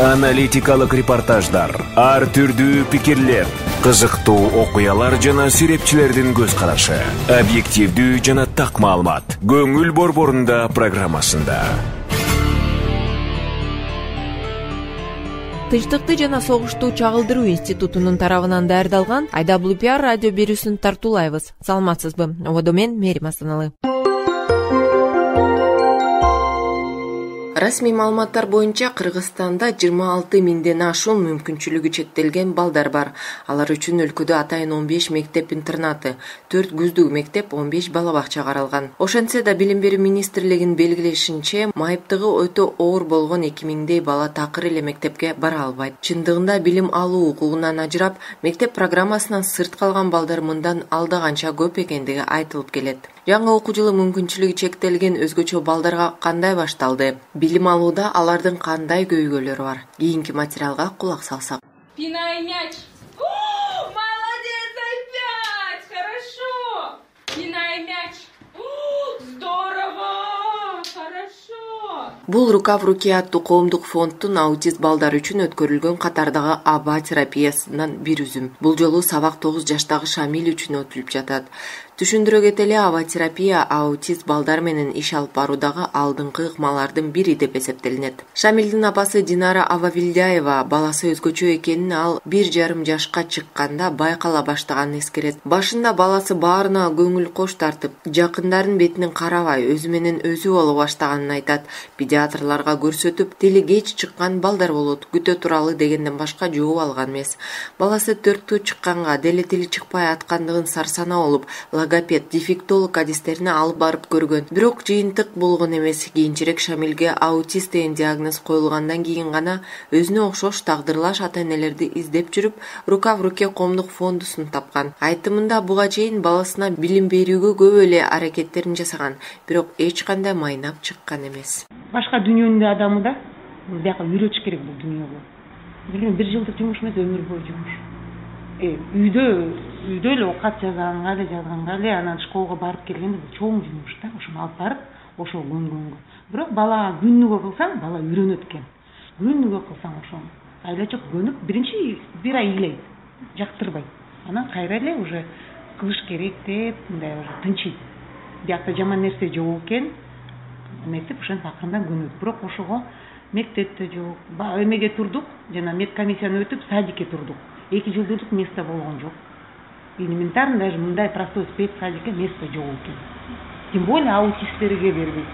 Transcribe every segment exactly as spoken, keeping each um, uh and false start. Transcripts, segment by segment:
Аналитикалык репортаждар, ар түрдүү пикирлер, кызыктуу окуялар жана серепчилердин көз карашы. Объективдүү жана так маалымат. Көңүл борборунда программасында. Тынчтыкты жана согушту чагылдыруу институтунун тарабынан даярдалган ай дабл ю пи ар радио берүүсүн тартуулайбыз. Саламатсызбы? Ободо мен Мерим Астаналы. Расмий маалыматтар боюнча Кыргызстанда жыйырма алты миңден ашуун мүмкүнчүлүгү чектелген балдар бар. Алар үчүн өлкөдө атайын он беш мектеп-интернаты, төрт күздүк мектеп, он беш бала бакча каралган. Ошентсе да Билим берүү министрлигинин белгилешинче, майыптыгы өтө оор болгон эки миңдей бала такыр эле мектепке бара албайт. Чындыгында билим алуу укугунан ажырап, мектеп программасынан сырт калган балдар мындан алда канча көп экендиги айтылып келет. Жаңы окуу жылы мүмкүнчүлүгү чектелген өзгөчө балдарга кандай башталды? Билим алууда алардын кандай көйгөйлөрү бар? Кийинки материалга кулак салсак. Пинай мяч. Молодец, опять! Хорошо! Пинай мяч. Здорово! Хорошо! Бул рука в руке аттуу коомдук фонддун аутист балдар үчүн өткөрүлгөн катардагы аба терапиясынан бир үзүм. Бул жолу сабак тогуз жаштагы Шамиль үчүн өтүлүп жатат. Түшүндүрө кетели, аба терапия аутист балдар менен иш алып баруудагы алдыңкы ыкмалардын бири деп эсептелинет. Шамилдин апасы Динара Ававилдяева баласы өзгөчө экенин ал бир жарым жашка чыкканда байкала баштаганын эскерет. Башында баласы баарына көңүл кош тартып, жакындарын бетинен карабай, өзү менен өзү боло баштаганын айтат. Педиатрларга көрсөтүп, тили кеч чыккан балдар болот, күтө туралы дегенден башка жооп алган эмес. Баласы төрткө чыкканга деле тили чыкпай аткандыгын сарсана болуп, логопед, дефектолог адистерине алып барып көргөн. Бирок жыйынтык болгон эмес. Кийинчерээк Шамилге аутист деген диагноз коюлгандан кийин гана өзүнө окшош тагдырлаш ата-энелерди издеп жүрүп, рука в руке коомдук фондусун тапкан. Айтымында буга чейин баласына билим берүүгө көп эле аракеттерин жасаган, бирок эч кандай майнап чыккан эмес. Башка дүйнөнүн адамы да бияка үйрөтүш керек бул дүйнөгө. Билем, бир жылдык жумуш эмес, өмүр бою жумуш. Үйдө үйдө эле окат жазганга эле жазганга эле анан школго барып келгенде бул чоң жумуш да, ошону алып барып ошол көнгөнгө. Бирок балага күнүгө кылсаң, бала үйрөнөт экен. Күнүгө кылсаң ошону айлачок көнүп, биринчи бир ай ыйлайт, жактырбайт. Анан кайра эле уже кылыш керек деп, мындай уже тынчыйт. Биякта жаман нерсе жок экен, эметип ошентип акырындан көнөт. Бирок ошого мектепте жок, эмеге турдук, жана медкомиссияны өтүп садикке турдук. Эки жылдык место болгон жок. Элементарно даже мындай простой спецсадикке место жок экен. Тем более аутисттерге бербейт.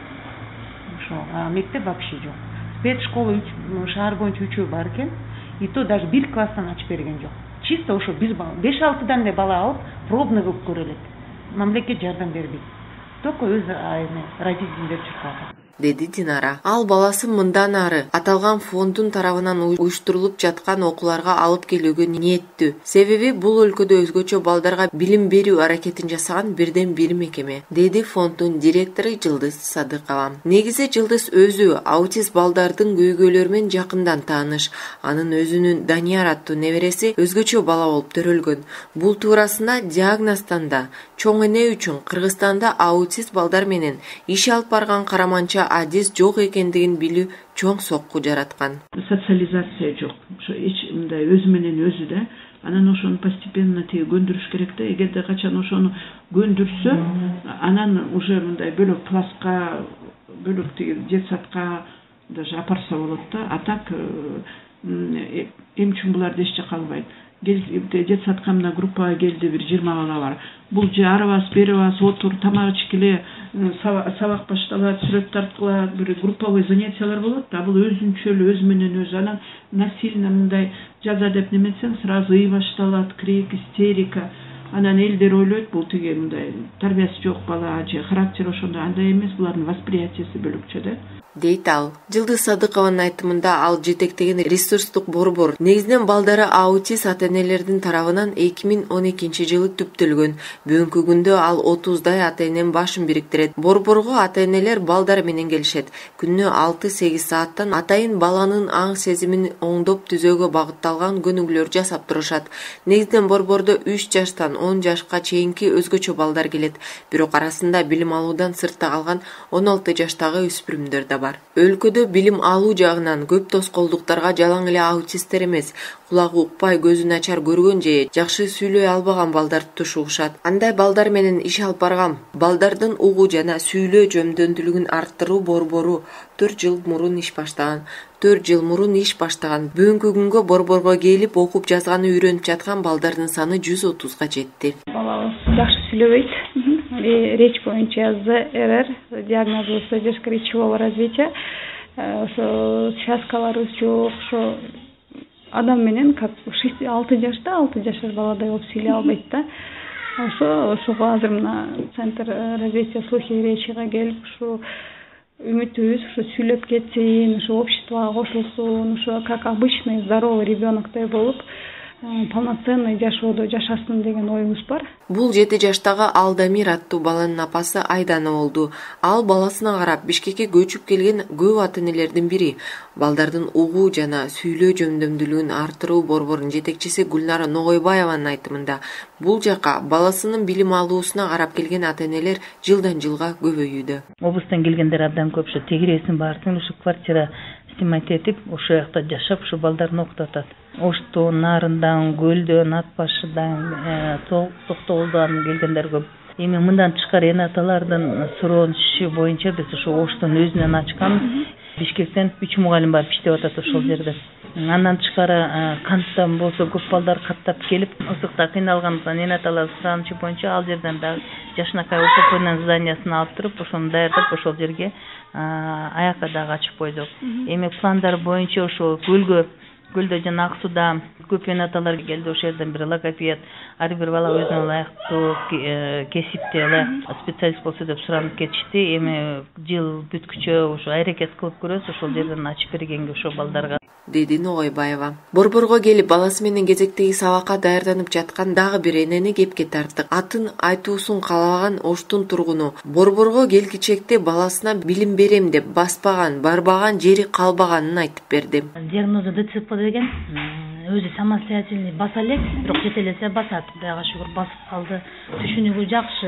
Ошо, а мектеп вообще жок. Спецшкола шаар боюнча үчөө бар экен. И то даже бир класстан ачып берген жок. Чисто ошо биз беш алтыдан эле бала алып, пробный кылып көрөлөт. Мамлекет жардам бербейт. Только өз родителдер чыккан, деди Динара. Ал баласы мындан ары аталган фонддун тарабынан уюштурулуп жаткан окууларга алып келүүгө ниеттүү. Себеби бул өлкөдө өзгөчө балдарга билим берүү аракетин жасаган бирден бир мекеме, деди фонддун директору Жылдыз Садыкова. Негизи Жылдыз өзү аутист балдардын көйгөйлөрү менен жакындан тааныш. Анын өзүнүн Данияр аттуу небереси өзгөчө бала болуп төрөлгөн. Бул туурасында диагнозданда чоң эне үчүн Кыргызстанда аутист балдар менен иш алып барган караманча адис жок экендигин билүү чоң сокку жараткан. Социализация жок. Ошо эч мындай өзү менен өзү да, анан ошону постепенно тиги көндүрүш керек да. Эгерде качан ошону көндүрсө, анан уже мындай бөлөк класска, бөлөк тиги детсадка даже апарса болот да. А так эмчи буларды эч жакка албайт. Детсадка мына группага келди, бир жыйырма бала бар. Бул же арабас, беребас, отур, тамак ичкиле, сабак башталат, сүрөт тарткылат, бир групповой занятиялар болот да. Бул өзүнчө эле өзү менен өзү. Анан насильно мындай жаза деп неметсең, сразу ый башталат, крик, истерика. Анан элдер ойлойт, бул тиги мындай тарбиясы жок бала, же характери ошондой, андай эмес, булардын восприятиеси бөлөкчө да. дейт ал. Жылдыз Садыкованын айтымында ал жетектеген ресурстук борбор негизинен балдары аутист ата-энелердин тарабынан эки миң он экинчи жылы түптөлгөн. Бүгүнкү күндө ал отуздай ата-эненин башын бириктирет. Борборго ата-энелер балдары менен келишет. Күнүнө алты сегиз сааттан атайын баланын аң сезимин оңдоп түзөөгө багытталган көнүгүүлөр жасап турушат. Негизинен борбордо үч жаштан он жашка чейинки өзгөчө балдар келет, бирок арасында билим алуудан сыртта калган он алты жаштагы өспүрүмдөр да бар. Өлкөдө билим алуу жагынан көп тоскоолдуктарга жалаң эле аутисттер эмес, кулагы укпай, көзү начар көргөн же жакшы сүйлөй албаган балдар тутушушат. Андай балдар менен иш алып баргам. Балдардын угуу жана сүйлөө жөндөмдүүлүгүн арттыруу борбору төрт жыл мурун иш баштаган. төрт жыл мурун иш баштаган. Бүгүнкү күнгө борборго келип окуп жазганы үйрөнүп жаткан балдардын саны жүз отузга жетти. Балабыз жакшы сүйлөбөйт. Речь боюнча зэ эр эр диагнозу задержка речевого развития. Ошо связкалары жок, ошо адам менен как алты жашта алты жашар баладай болуп сүйлөй албайт да. Ошо ошого азыр мына центр развития слуха и речиге келип ушу үмүтүбүз ушу сүйлөп кетсин, ушу обществого кошулсун, ушу как обычный здоровый ребеноктой болуп полноценный жашоодо жашасын деген оюбуз бар. Бул жети жаштагы Алдамир аттуу баланын апасы Айдана болду. Ал баласына карап Бишкекке көчүп келген көп ата-энелердин бири. Балдардын угуу жана сүйлөө жөндөмдүүлүгүн арттыруу борборунун жетекчиси Гүлнара Ногойбаеванын айтымында, бул жака баласынын билим алуусуна карап келген ата-энелер жылдан жылга көбөйүүдө. Облустан келгендер абдан көп, ушу тегересин баардыгын ушу квартира снимать этип, ошол жакта жашап, ушу балдарын окутуп атат. Оштон, Нарындан, Көлдөн, Ат башыдан, Токтогулдан келгендер көп. Эми мындан тышкары эне аталардын суроону боюнча биз ушу Оштон өзүнөн ачкан Бишкектен үч мугалим барып иштеп атат ошол жерде. Андан тышкары канттан болсо көп балдар каттап келип, ысыкта кыйналгандыктан эне аталар суранычы боюнча ал жерден дагы жашынакай укук зданиясын алып туруп, ошону даярдап ошол жерге аякка дагы ачып койдук. Эми пландар боюнча ошо көлгө Көлдө жана Ак сууда көп эне аталар келди, ошол жерден бир логопед, ар бир бала өзүнө ылайыктуу кесипте ылайыктуу специалист болсо деп суранып кетишти. Эми жыл бүткүчө ошо аракет кылып көрөбүз, ошол жерден ачып бергенге ошо балдарга, деди Ногойбаева. Борборго келип баласы менен кезектеги сабакка даярданып жаткан дагы бир энени кепке тарттык. Атын айтуусун каалабаган Оштун тургуну борборго келгичекте баласына билим берем деп баспаган, барбаган жери калбаганын айтып берди. Диагнозу ДЦП деген өзү самостоятельный баса элек, бирок жете элесе басат. Кудайга шүгүр басып калды. Түшүнүгү жакшы.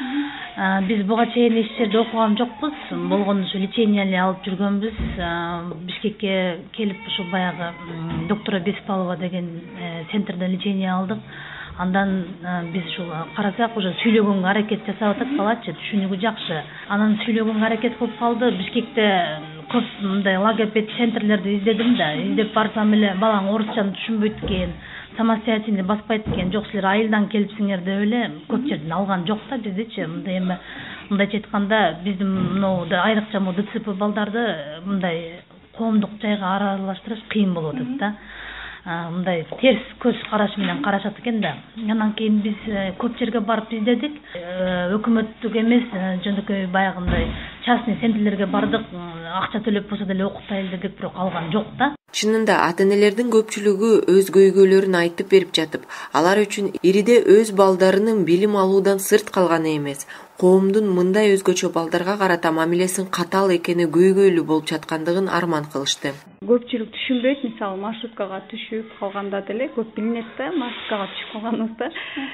Биз буга чейин эч жерде окуган жокпуз. Болгону ушу лечение эле алып жүргөнбүз. Бишкекке келип ушу баягы доктора Беспалова деген центрден лечение алдык. Андан биз ушул карасак уже сүйлөгөнгө аракет жасап атат, балачы түшүнүгү жакшы. Анан сүйлөгөнгө аракет кылып калды. Бишкекте көп мындай логопед центрлерди издедим да, издеп барсам эле балаң орусчаны түшүнбөйт экен, самостоятельный баспайт экен, жок силер айылдан келипсиңер деп эле көп жерден алган жок да биздичи. Мындай эми мындайча айтканда биздин мынау айрыкча могу ДЦП балдарды мындай коомдук жайга аралаштырыш кыйын болуп атат да. Мындай терс көз караш менен карашат экен да. Андан кийин биз көп жерге барып издедик. Өкмөттүк эмес, жөндөкөй баягындай частный центрлерге бардык. Акча төлөп болсо деле окутайлы дедик, бирок алган жок да. Чынында ата-энелердин көпчүлүгү өз көйгөйлөрүн айтып берип жатып, алар үчүн ириде өз балдарынын билим алуудан сырт калганы эмес, коомдун мындай өзгөчө балдарга карата мамилесин катаал экени көйгөйлүү болуп жаткандыгын арман кылышты. Көпчүлүк түшүнбөйт, мисалы маршруткага түшүп калганда деле көп билинет да, маршруткага түшүп калганыбызда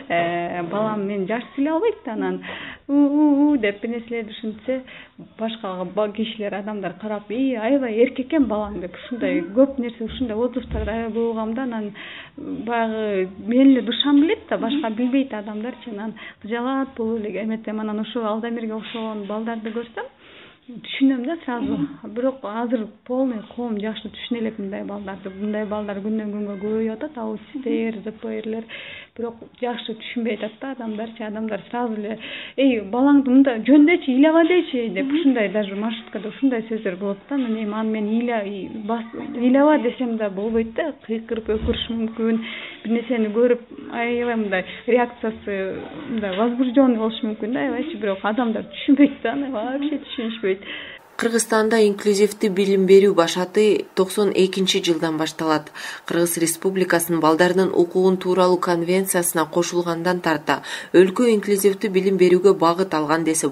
балам мен жаш сүйлөй албайт да, анан у деп бир нерселерди түшүнсө, башка кишилер, адамдар карап, "И, аябай эркек экен балаң" деп ушундай көп нерсе, ушундай отзывдар аябай болгам да. Анан баягы мен эле душам билет да, башка билбейт адамдарчы. Анан кыжалат болуп эле эметем. Анан ошо Алдамирге окшогон балдарды көрсөм түшүнөм да сразу. Бирок азыр полный коом жакшы түшүнө элек мындай балдарды. Мындай балдар күндөн күнгө көбөйүп атат, аутисттер, ЗПрлер. Бирок жакшы түшүнбөй атат да адамдарчы. Адамдар сразу эле "Эй, балаңды мында жөндөчү, ыйлаба дечи" деп ушундай даже маршруткада ушундай сөздөр болот да. Мен эми аны мен ыйла ыйлаба десем да болбойт да. Кыйкырып өкүрүш мүмкүн. Бир нерсени көрүп аябай мындай реакциясы мындай возбужденный болуш мүмкүн да. Аябайчы, бирок адамдар түшүнбөйт да, аны вообще түшүнүшпөйт. Кыргызстанда инклюзивдүү билим берүү башаты токсон экинчи жылдан башталат. Кыргыз Республикасынын балдардын укугун тууралуу конвенциясына кошулгандан тарта өлкө инклюзивдүү билим берүүгө багыт алган десе болот.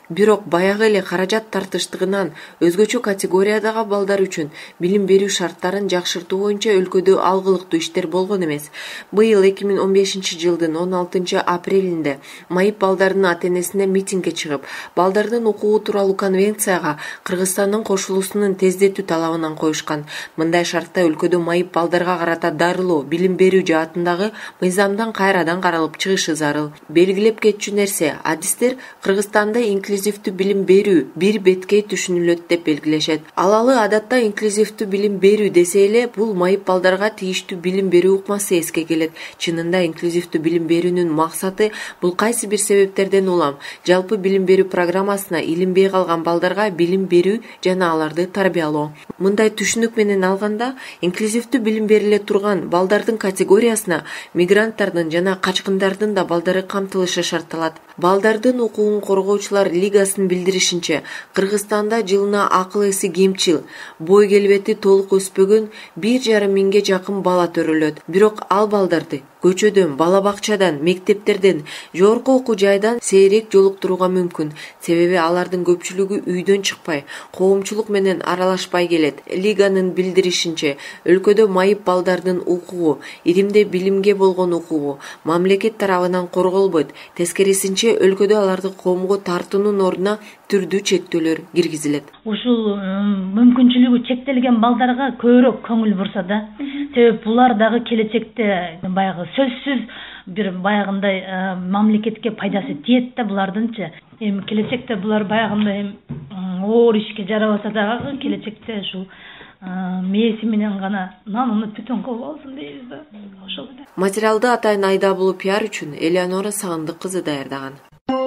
Бирок баягы эле каражат тартыштыгынан өзгөчө категориядагы балдар үчүн билим берүү шарттарын жакшыртуу боюнча өлкөдө алгылыктуу иштер болгон эмес. Быйыл эки миң он бешинчи жылдын он алтынчы апрелинде майып балдардын ата-энесине митингге чыгып, балдардын укугу тууралуу конвенцияга Кыргызстандын кошулуусунун тездетүү талабынан коюшкан. Мындай шартта өлкөдө майып балдарга карата дарылоо, билим берүү жаатындагы мыйзамдан кайрадан каралып чыгышы зарыл. Белгилеп кетчү нерсе, адистер Кыргызстанда инклюзивдүү билим берүү бир беткей түшүнүлөт деп белгилешет. Алалы адатта инклюзивдүү билим берүү десе эле, бул майып балдарга тийиштүү билим берүү укмасы эске келет. Чынында инклюзивдүү билим берүүнүн максаты бул кайсы бир себептерден улам жалпы билим берүү программасына илинбей калган балдарга билим берүү жана аларды тарбиялоо. Мындай түшүнүк менен алганда, инклюзивдүү билим бериле турган балдардын категориясына мигранттардын жана качкындардын да балдары камтылышы шартталат. Балдардын укугун коргоочулар лигасынын билдиришинче, Кыргызстанда жылына акыл эси кемчил, бой келбети толук өспөгөн бир жарым миңге жакын бала төрөлөт. Бирок ал балдарды көчөдөн, бала бакчадан, мектептерден, жогорку окуу жайдан сейрек жолуктурууга мүмкүн. Себеби алардын көпчүлүгү үйдөн чыкпай, коомчулук менен аралашпай келет. Лиганын билдиришинче, өлкөдө майып балдардын укугу, иримде билимге болгон укугу мамлекет тарабынан корголбойт. Тескерисинче, өлкөдө аларды коомго тартуунун ордуна түрдүү чектөөлөр киргизилет. Ушул мүмкүнчүлүгү чектелген балдарга көбүрөөк көңүл бурса да, себеби булар дагы келечекте баягы сөзсүз бир баягындай мамлекетке пайдасы тиет да булардынчы. Эми келечекте булар баягындай оор ишке жарабаса дагы келечекте ушул мээси менен гана нанымды бүтүн кылып алсын дейбиз да. Ошол эле. Материалды атайын Айдабулуу пиар үчүн Элеонора Сагындык кызы даярдаган.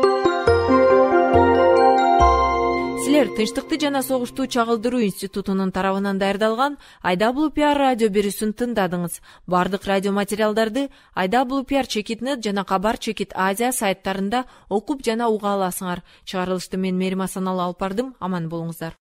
Силер Тынчтыкты жана согушту чагылдыруу институтунун тарабынан даярдалган Айдабулуу пиар радио берүүсүн тыңдадыңыз. Бардык радио материалдарды Айдабулуу пиар чекит нет жана Кабар чекит Азия сайттарында окуп жана уга аласыңар. Чыгарылышты мен Мерим Асаналы алып бардым. Аман болуңуздар.